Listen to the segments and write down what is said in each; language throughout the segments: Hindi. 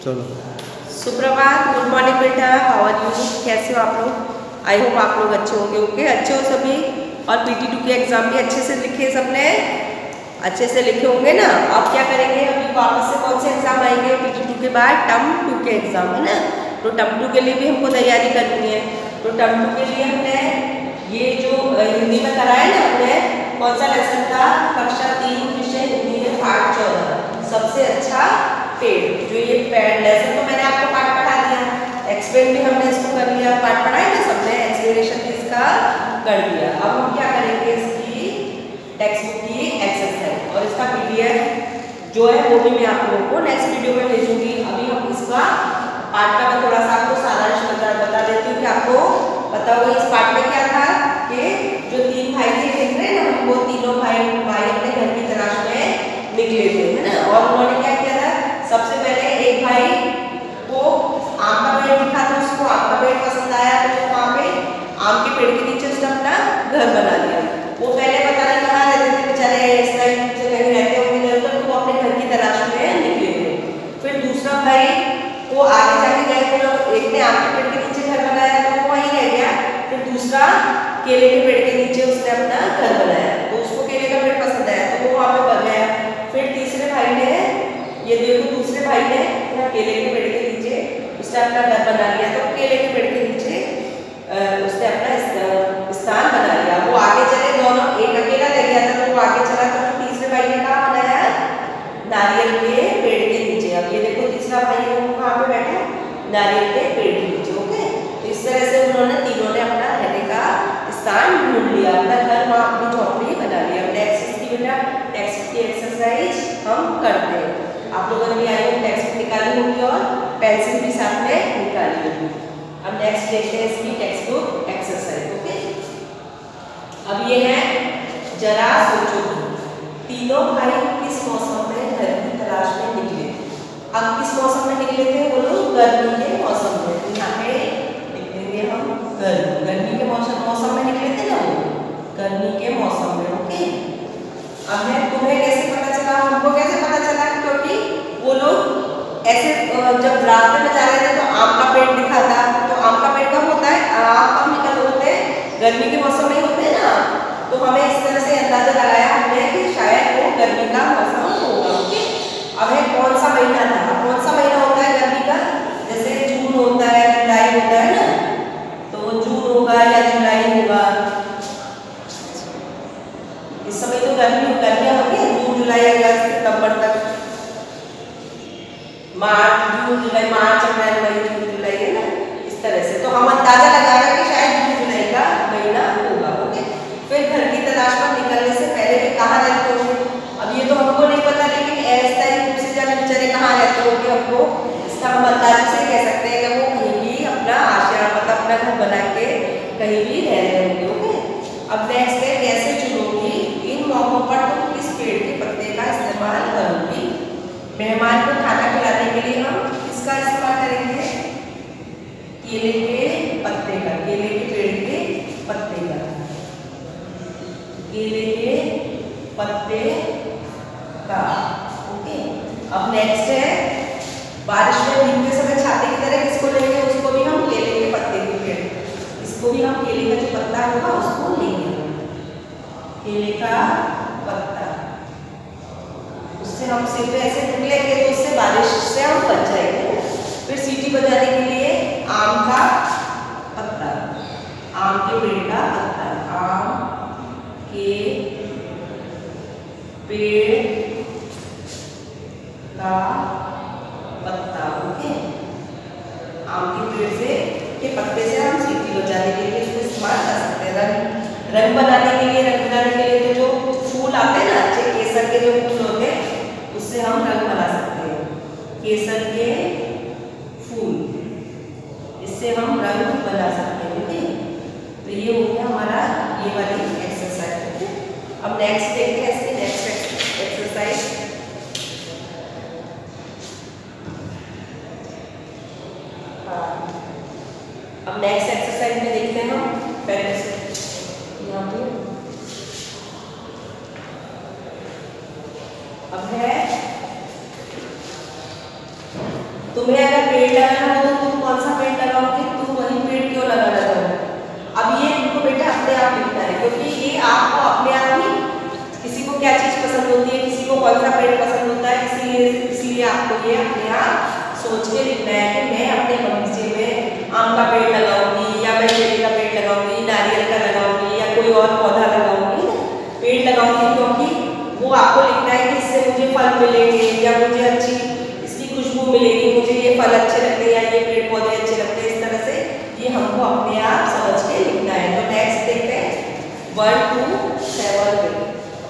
चलो। सुप्रभात, गुड मॉर्निंग बेटा, हाउ आर यू? कैसे हो आप लोग? आई होप आप लोग अच्छे होंगे। ओके, अच्छे हो सभी। और PT2 के एग्जाम भी अच्छे से लिखे, सबने अच्छे से लिखे होंगे ना। अब क्या करेंगे, अभी वापस से कौन से एग्जाम आएंगे PT2 के बाद? टर्म 2 के एग्जाम है ना। तो टर्म 2 के लिए भी हमको तैयारी करनी है। तो टर्म 2 के लिए हमने ये जो हिंदी में कराया ना, हमने कौन सा लेसन था? कक्षा 3 विषय हिंदी में पाठ 14, सबसे अच्छा पेड़। जो ये पेड़ लेसन तो मैंने आपको पाठ पढ़ा दिया, एक्सप्लेन भी हमने इसको कर लिया। पाठ पढ़ाए ना सबने, एक्सप्लेनेशन भी इसका कर दिया। अब हम क्या करेंगे, इसकी टेक्स्ट बुक की एक्सरसाइज और इसका PDF जो है वो भी मैं आप लोगों को नेक्स्ट वीडियो में भेजूंगी। अभी हम इसका पाठ का मैं थोड़ा सा आपको सारांश बता देती हूँ कि आपको पता होगा इस पाठ में क्या था कि जो 3 भाई थे देख रहे हैं ना, वो तीनों भाई अपने घर की तलाश में निकले थे, है ना। और उन्होंने क्या किया था, सबसे पहले एक भाई को आम का पेड़ दिखा था, उसको आम का पेड़ पसंद आया, तो वहाँ पे आम के पेड़ के नीचे उसने अपना घर बना लिया। वो पहले पता नहीं कहाँ रहते थे बेचारे, इस टाइप से कहीं रहते होंगे, तो वो अपने घर की तलाश में निकले थे। फिर दूसरा भाई वो आगे जाके गए, तो एक ने आम के पेड़ के नीचे घर बनाया, तो वो वहीं रह गया। फिर दूसरा केले के पेड़ के नीचे उसने अपना घर बनाया, तो उसको केले का पेड़ पसंद आया, तो वो वहाँ पे बन गया। फिर तीसरे भाई ने, ये देखो दूसरे भाई ने केले के पेड़ के नीचे उसने अपना घर बना लिया, तो केले के पेड़ के नीचे उसने अपना स्थान बना लिया। वो आगे चले, दोनों एक अकेला रह गया था, तो वो आगे चला, तो तीसरे भाई ने कहाँ बनाया? नारियल के पेड़ के नीचे। अब ये देखो तीसरा भाई है वो कहाँ पे बैठा? नारियल के पेड़ के नीचे। ओके, तो इस तरह से उन्होंने तीनों ने अपना रहने का स्थान ढूंढ लिया, अपना घर वहाँ अपनी झोपड़ी बना लिया। नेक्स्ट की बेटा टेक्स्ट की एक्सरसाइज हम करते हैं। आप लोगों ने भी आई हो टेक्स्ट निकाली होगी और पेंसिल भी साथ में निकाली होगी। अब नेक्स्ट देखते हैं इसकी टेक्स्ट बुक एक्सरसाइज। ओके, अब ये है, जरा सोचो तीनों भाई किस मौसम में घर की तलाश में निकले। अब किस मौसम में निकले थे? वो लोग गर्मी के मौसम में। तो यहाँ पे निकलेंगे हम गर्मी के मौसम में निकले थे ना, वो गर्मी के मौसम में। ओके, अब है तुम्हें कैसे पता चला, हमको कैसे पता चला? क्योंकि वो लोग ऐसे जब रास्ते में जा रहे थे तो आम का पेड़ दिखा था। तो आम का पेड़ कब होता है? आम कब निकल होते हैं? गर्मी के मौसम में होते हैं ना। तो हमें इस तरह से अंदाजा लगाया हमने कि शायद वो गर्मी का मौसम होगा। ओके, अब है कौन सा महीना था? कौन सा महीना होता है गर्मी का? जैसे जून होता है, जुलाई होता है ना, तो जून होगा या जुलाई होगा। इस समय तो गर्मियां होती है, जून जुलाई अगस्त सितंबर तक। जून जुलाई मार्च अप्रैल मई जून जुलाई है ना, इस तरह से। तो हम अंदाजा लगा रहे हैं कि शायद जून जुलाई का महीना होगा। ओके, फिर घर की तलाश पर निकलने से पहले भी कहाँ रहते होंगे? अब ये तो हमको नहीं पता, लेकिन ऐसा ही रूप से जाने बेचारे कहाँ रहते होंगे, हमको इसका हम अंदाजे से कह सकते हैं कि वो कहीं भी अपना आश्रय, मतलब अपना घर बना के कहीं भी रह रहे होंगे। ओके, अब नेक्स्ट है, कैसे चुनूंगी इन मौकों पर तुम किस पेड़ के पत्ते का इस्तेमाल करूंगी? मेहमान को खाना खिलाने के लिए हम किसका इस्तेमाल करेंगे? केले के पत्ते का, केले के पेड़ के पत्ते का, केले के पत्ते का। ओके, अब नेक्स्ट है, बारिश में भीगते समय छाते की तरह किसको लेंगे? उसको भी हम केले के पत्ते के पेड़, इसको भी हम केले का जो पत्ता होगा उसको लेंगे, केले का पत्ता। उससे हम सिर पे ऐसे निकलेंगे तो उससे बारिश से हम बच जाएंगे। फिर सीटी बजाने के लिए आम का पत्ता, आम के पेड़ का पत्ता, आम के पेड़ का पत्ता। ओके, आम के पेड़ से के पत्ते से हम सीटी बजाने के लिए उसको इस्तेमाल कर सकते हैं। रंग बनाने के लिए, रंग बनाने के लिए तो जो फूल आते हैं ना, अच्छे केसर के जो फूल होते हैं, उससे हम रंग बना सकते हैं। केसर के फूल, इससे हम रंग बना सकते हैं। ओके, तो ये हो गया हमारा ये वाली एक्सरसाइज। अब नेक्स्ट देखते हैं इसकी नेक्स्ट एक्सरसाइज। अब नेक्स्ट एक्सरसाइज में देखते हैं हम पहले से यहाँ पे। अब है तुम्हें अगर पेड़ लगाना हो तो तुम कौन सा पेड़ लगाओगे, तुम वही पेड़ क्यों लगाना चाहोगे। अब ये तुमको बेटा अपने आप लिखना है, क्योंकि ये आपको अपने आप ही, किसी को क्या चीज़ पसंद होती है, किसी को कौन सा पेड़ पसंद होता है, इसीलिए आपको ये अपने आप सोच के लिखना है कि मैं अपने बगीचे में आम का पेड़ लगाऊंगी, या मैं केले का पेड़ लगाऊंगी, नारियल का लगाऊंगी, या कोई और पौधा लगाऊंगी, पेड़ लगाऊंगी, क्योंकि वो आपको लिखना है कि इससे मुझे फल मिलेंगे, या मुझे अच्छी इसकी खुशबू मिलेगी, मुझे ये फल अच्छे लगते हैं, या ये पेड़ पौधे अच्छे लगते हैं। इस तरह से ये हमको अपने आप समझ के लिखना है। तो नेक्स्ट देखते हैं 1 2 7 8।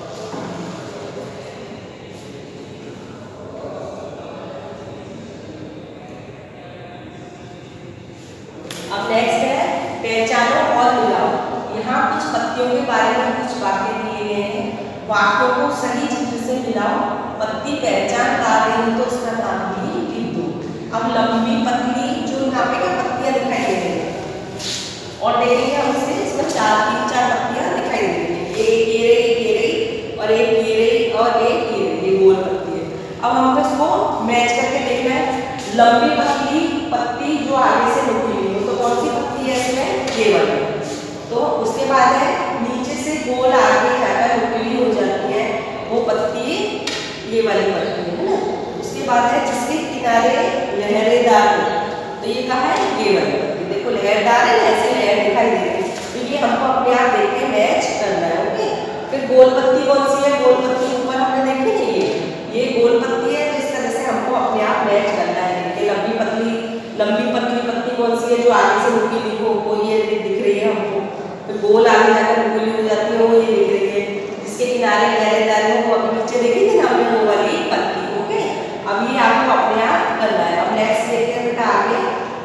अब नेक्स्ट है पहचानो और मिलाओ। यहाँ कुछ पत्तियों के बारे में कुछ बातें दिए गए हैं, वाक्यों को सही चित्र से मिलाओ। पत्ती पहचान पा रही हो तो उसका नाम भी लिख दो। अब लंबी पतली जो यहाँ पे क्या पत्तियां दिखाई दे रही है, और देखेंगे हम इसे, इसमें 4 पत्तियां दिखाई दे रही है, एक ये रही और एक ये रही और एक ये गोल पत्ती है। अब हमको इसको मैच करके देखना है। लंबी पतली पत्ती जो आगे से निकली हुई है, तो कौन सी पत्ती है इसमें, ये वाली। तो उसके बाद है नीचे से गोल आगे जाकर नुकीली हो जाती है, वो पत्ती ये वाली पत्ती है ना। उसके बाद है जिसके किनारे लहरेदार हो, तो ये कहा है ये वाली पत्ती। देखो लहरदार है, ऐसे लहर दिखाई दे रही है, तो ये हमको अपने आप देख के मैच करना है। ओके, फिर गोल पत्ती कौन सी है, गोल पत्ती ऊपर हमने देखी नहीं, ये गोल पत्ती है। जिस तरह से हमको अपने आप मैच करना है। लंबी पतली पत्ती कौन सी है, जो आगे से नुकीली हो, वो ये दिख रही है हमको। फिर गोल आगे जाकर नुकीली हो जाती है, वो ये दिख रही है। जिसके किनारे लहरेदार हो, वो अभी नीचे देखी थी ना हमने, वो वाली पत्ती। ओके, अब ये आपको अपने आप करना है। अब नेक्स्ट देखते हैं बेटा आगे।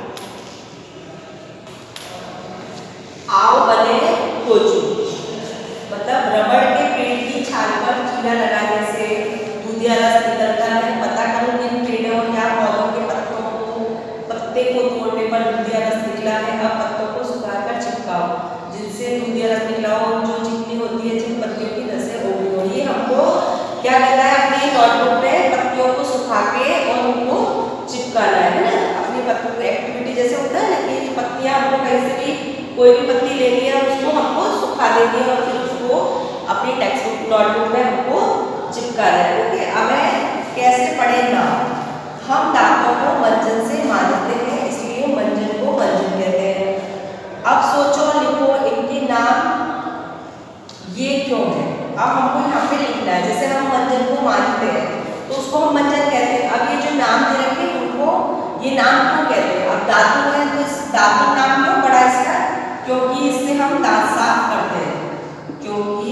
आओ बने कोचू, मतलब रबड़ के पेड़ की छाल पर कीड़ा लगाने से दूधिया रस निकलता है। पता करो किन पेड़ों या पौधों के पत्ते को तोड़ने पर दूधिया रस निकला है। अब पत्तों को सुखाकर चिपकाओ, जिनसे दूधिया रस निकला हो, जो चिकनी होती है, जिन पत्तियों की नसें उगली हो। ये हमको क्या करना है, अपनी नोटबुक में पत्तियों को सुखा के और उनको चिपकाना है ना। अपनी पत्तियों को एक्टिविटी जैसे होता है ना कि पत्तियां हमको कहीं से भी कोई भी पत्ती लेनी है, उसको हमको सुखा देनी है और फिर उसको अपनी टेक्स्ट बुक नोटबुक में हमको चिपकाना है। ओके, अब कैसे पढ़े नाम। हम दांतों को मंजन से मांजते हैं, इसलिए मंजन को मंजन कहते हैं। अब सोचो और लिखो इनके नाम ये क्यों है। अब हमको यहाँ पे लिखना है, जैसे हम मंजन को मांजते हैं तो उसको हम मंजन कहते हैं। अब ये जो नाम दे रखे हैं उनको ये नाम क्यों कहते हैं। अब दातुन है तो इस दातुन नाम क्यों पड़ा इसका, क्योंकि इससे हम दांत साफ करते हैं, क्योंकि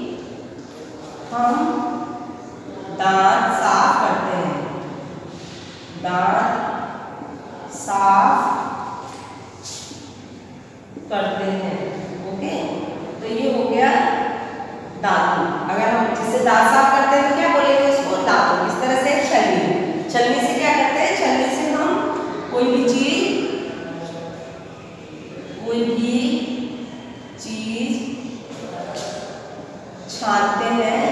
हम दांत साफ करते हैं, दांत साफ करते हैं। ओके, तो ये हो गया दातुन। अगर हम जिससे दांत साफ करते हैं तो क्या बोलेंगे उसको, दातुन। इस तरह से छलनी, छलनी से क्या करते हैं, छलनी से हम कोई भी चीज छानते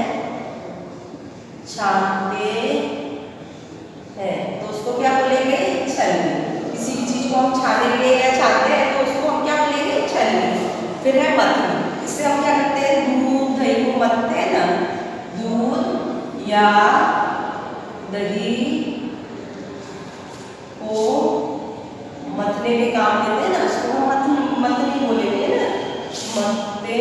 हैं, तो उसको क्या बोलेंगे, छलनी। किसी भी चीज को हम छानेंगे या छानते हैं तो उसको हम क्या बोलेंगे, छलनी। फिर है मथनी, इससे हम क्या करते हैं, दूध दही को मथते हैं ना, दूध या दही को मथने के काम लेते हैं ना, उसको हम मथनी बोलेंगे ना, मथते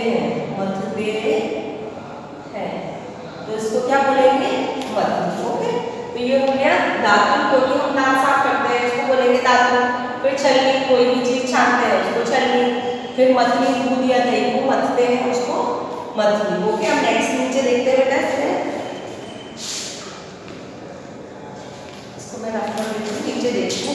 हैं, तो इसको क्या बोलेंगे, मथनी। ओके, तो ये हो गया दातुन, क्योंकि हम दांत साफ करते हैं इसको बोलेंगे दातुन। फिर छलनी, कोई भी चीज छानते हैं उसको छलनी। फिर मथनी, दूध या दही को मथते हैं उसको मथनी। ओके, हम नेक्स्ट नीचे देखते हैं बेटा। इसको मैं रख कर देती हूँ, नीचे देखो।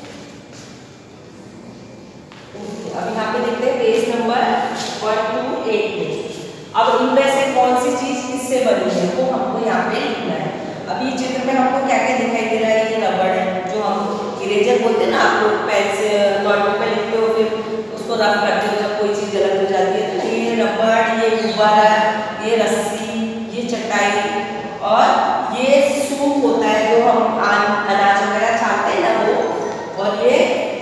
अब यहाँ पे देखते हैं पेज नंबर 128 में। अब इनमें से कौन सी चीज किससे बनी है वो हमको यहाँ पे लिखना है। अभी चित्र में हमको क्या क्या दिखाई दे रहा है, ये रबड़ है, जो हम इरेजर बोलते हैं ना, आप लोग पेन से नोटबुक पे लिखते हो, फिर उसको रफ करते हो जब कोई चीज गलत हो जाती है। तो ये रबड़, ये गुब्बारा, ये रस्सी, ये चटाई और ये सूप होता है जो हम अनाज वगैरह छानते हैं ना,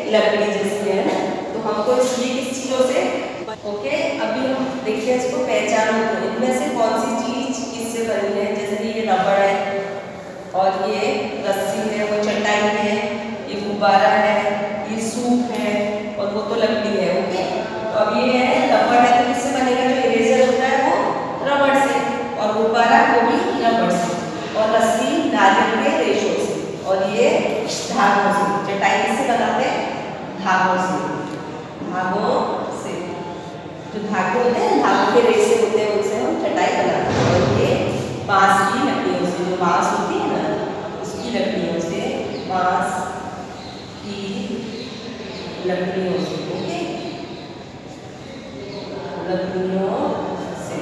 लकड़ी जैसी है ना, तो हमको इसलिए किस चीज़ों से ओके। अभी हम देखते हैं इसको पहचानो, तो इनमें से कौन सी चीज़ किससे बनी है। जैसे कि ये रबड़ है और ये रस्सी है, वो चटाई है, ये गुब्बारा है, ये सूप है और वो तो लकड़ी है। ओके, तो अब ये है रबड़ है, तो किससे बनेगा, जो इरेजर होता है वो रबड़ से, और गुब्बारा वो भी रबड़ से, और रस्सी नारियल के रेशों से, और ये धागों से। चटाई किससे बनाते हैं, धागों से, धागों से, जो धागे होते हैं धागों के रेशे होते हैं उनसे हम चटाई बनाते हैं। और ये बांस की लकड़ियों से, जो बांस होती है ना उसकी लकड़ियों से, बांस की लकड़ियों से। ओके, लकड़ियों से।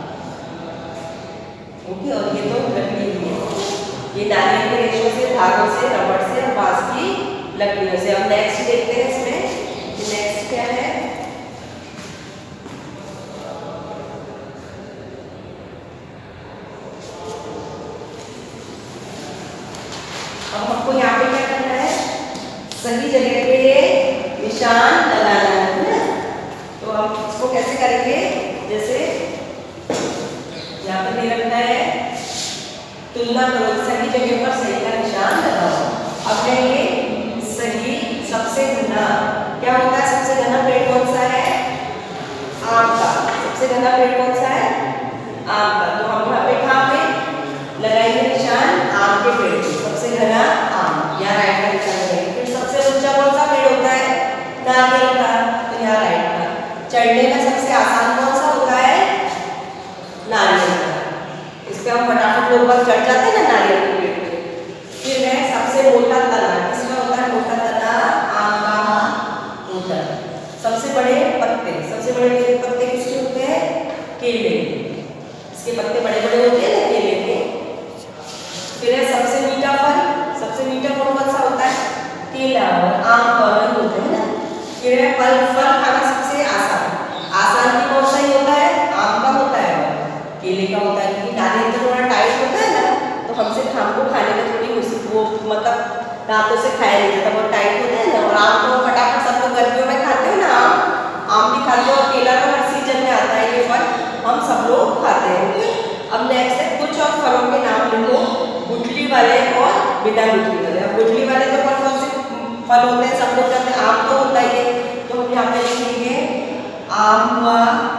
ओके, और ये तो लकड़ी है, ये नारियल के रेशों से, धागों से, रबड़ से और बांस की लकड़ियों से। अब नेक्स्ट देखते हैं इसमें, नेक्स्ट क्या है। अब हमको यहाँ पे क्या करना है, सही जगह पे निशान लगाना है ना। तो हम इसको कैसे करेंगे, जैसे यहाँ पे दे रखा है तुलना करो, सही जगह पर सही का निशान लगाओ। अब कहेंगे सही सबसे घना, क्या होता है सबसे घना पेड़ कौन सा है, आम का। सबसे घना पेड़ कौन सा है, आम का। तो हम यहाँ पे कहाँ पे लगाएंगे निशान, आम के पेड़ पे, सबसे घना आम, यहाँ राइट का निशान लगाएंगे। फिर सबसे ऊंचा कौन सा पेड़ होता है, नारियल का, तो यहाँ राइट का। चढ़ने में सबसे आसान कौन सा होता है, नारियल का। इस पे हम फटाफट लोग पर चढ़ जाते हैं ना नारियल के पेड़ पे। फिर है सबसे मोटा तना, किसका होता है मोटा तना, आम का मोटा। सबसे बड़े पत्ते, सबसे बड़े पत्ते किसके होते हैं, केले, इसके पत्ते बड़े बड़े होते हैं ना केले के। फिर है सबसे मीठा फल, सबसे मीठा फल कौन सा होता है, केला और आम दोनों होते हैं ना। फिर है फल खाना सबसे आसान, आसान भी कौन सा ही होता है, आम का होता है और केले का होता है। क्योंकि नारियल तो थोड़ा टाइट होता है ना, तो हमसे हमको खाने में थोड़ी वो मतलब दांतों से खाया नहीं जाता, बहुत टाइट होता है ना। और आम तो फटाफट सब लोग गर्मियों में खाते हो ना, आम भी खाते हो, और केला तो हर सीजन में आता है, ये फल हम सब लोग खाते हैं। अब नेक्स्ट है कुछ और फलों के नाम लिखो, गुठली वाले और बिना गुठली वाले। अब गुठली वाले तो कौन कौन से फल होते हैं, सब लोग जानते हैं, आम तो होता ही है, तो हम यहाँ पे लिखेंगे आम हुआ,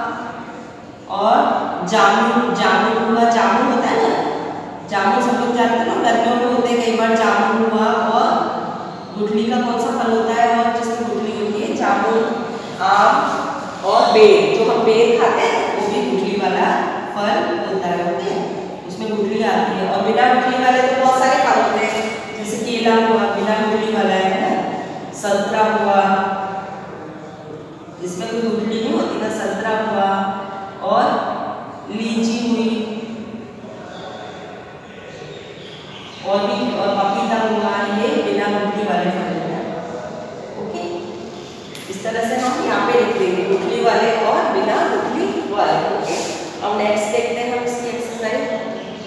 और जामुन, जामुन हुआ, जामुन होता है ना, जामुन सब लोग जानते हैं ना, गर्मियों में होते हैं कई बार, जामुन हुआ। और गुठली का कौन सा फल होता है, और जिसमें गुठली होती है, जामुन, आम और बेर, जो हम बेर खाते हैं वो भी गुठली वाला फल होता है। ओके, उसमें गुठली आती है। और बिना गुठली वाले तो बहुत सारे फल होते हैं, जैसे केला हुआ, बिना गुठली वाला है ना, संतरा हुआ, इसमें कोई गुठली नहीं होती ना, संतरा हुआ, और लीची हुई, और भी, और पपीता हुआ, ये बिना गुठली वाले फल हैं। ओके, इस तरह से हम यहाँ पे लिख देंगे गुठली वाले और बिना गुठली वाले। ओके, अब नेक्स्ट देखते हैं हम इसकी एक्सरसाइज।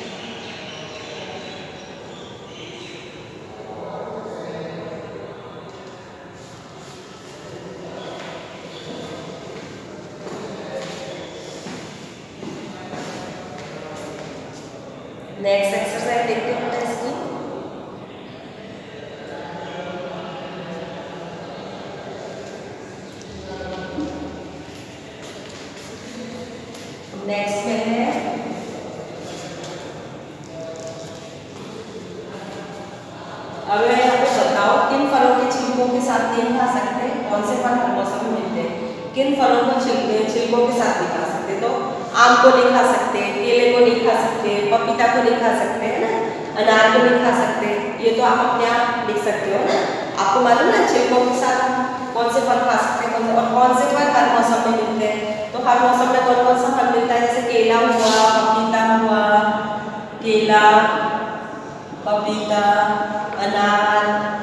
नेक्स्ट एक्सरसाइज देखते हैं इसकी। नेक्स्ट में है अब यहाँ पे बताओ किन फलों के छिलकों के साथ तेल खा सकते हैं, कौन से फल हर मौसम में मिलते हैं, किन फलों को छिलकों के साथ नहीं खा सकते। तो आम को नहीं खा सकते, केले को नहीं खा सकते, पपीता को नहीं खा सकते है ना, अनार को नहीं खा सकते। ये तो आप अपने आप लिख सकते हो ना, आपको मालूम ना छिलकों के साथ कौन से फल खा सकते हैं, और कौन से फल हर मौसम में मिलते हैं। तो हर मौसम में कौन कौन सा फल मिलता है, जैसे केला हुआ, पपीता हुआ, केला, पपीता, अनार,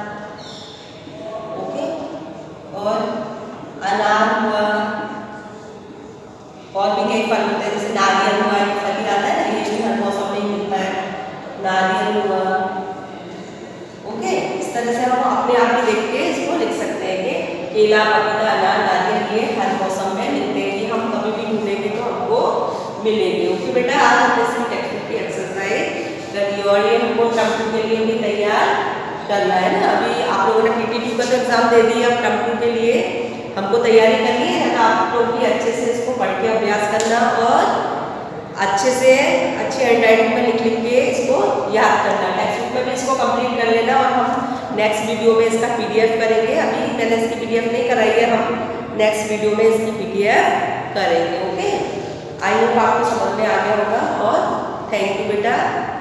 ओके, और अनार हुआ, और भी कई फल होते हैं, जैसे नारियल हुआ, एक फल ही आता है ना, ये भी हर मौसम में मिलता है, नारियल हुआ। ओके, इस तरह से हम अपने आप ही देख के इसको लिख सकते हैं कि केला, पपीता, अनार, नारियल ये हर मौसम में मिलते हैं, ये हम कभी भी ढूंढेंगे तो हमको मिलेंगे। ओके बेटा, आज हमने इसकी टेक्स्ट की एक्सरसाइज करी और ये हमको टर्म 2 के लिए भी तैयार करना है ना। अभी आप लोगों ने PT2 का तो एग्जाम दे दिया, अब टर्म 2 के लिए हमको तैयारी करनी है ना। आप लोग भी अच्छे से इसको पढ़ के अभ्यास करना और अच्छे से अच्छी हैंडराइटिंग में लिख के इसको याद करना। टेक्स्ट बुक में भी इसको कंप्लीट कर लेना और हम नेक्स्ट वीडियो में इसका PDF करेंगे। अभी मैंने इसकी PDF नहीं कराई है, हम नेक्स्ट वीडियो में इसकी PDF करेंगे। ओके, आई होप आपको समझ में आ गया होगा और थैंक यू बेटा।